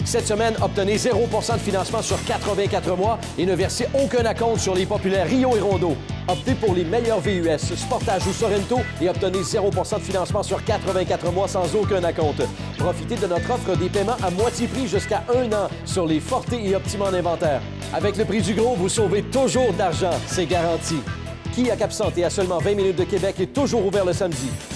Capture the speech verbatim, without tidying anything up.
Cette semaine, obtenez zéro pour cent de financement sur quatre-vingt-quatre mois et ne versez aucun acompte sur les populaires Rio et Rondo. Optez pour les meilleurs V U S, Sportage ou Sorento et obtenez zéro pour cent de financement sur quatre-vingt-quatre mois sans aucun acompte. Profitez de notre offre des paiements à moitié prix jusqu'à un an sur les Forte et Optima en inventaire. Avec le prix du gros, vous sauvez toujours de l'argent, c'est garanti. Kia Cap Santé à seulement vingt minutes de Québec est toujours ouvert le samedi.